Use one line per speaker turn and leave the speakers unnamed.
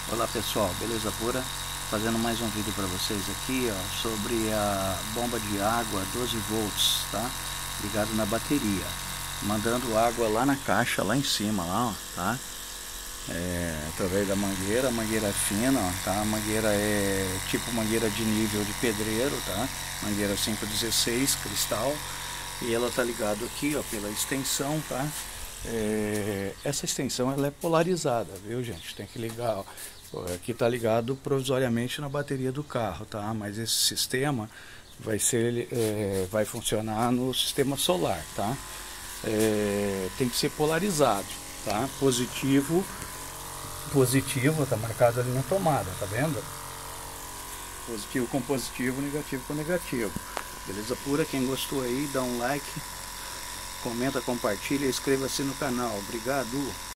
Olá pessoal, beleza pura? Fazendo mais um vídeo para vocês aqui, ó, sobre a bomba de água 12 volts, tá? Ligado na bateria, mandando água lá na caixa, lá em cima, lá, ó, tá? Através da mangueira, a mangueira é fina, ó, tá? A mangueira é tipo mangueira de nível de pedreiro, tá? Mangueira 516 cristal, e ela tá ligado aqui, ó, pela extensão, tá? Essa extensão ela é polarizada, viu, gente? Tem que ligar, ó. Aqui tá ligado provisoriamente na bateria do carro, tá? Mas esse sistema vai funcionar no sistema solar, tá? Tem que ser polarizado, tá? Positivo, tá marcado ali na tomada, tá vendo? Positivo com positivo, negativo com negativo. Beleza pura? Quem gostou aí, dá um like, comenta, compartilha e inscreva-se no canal. Obrigado!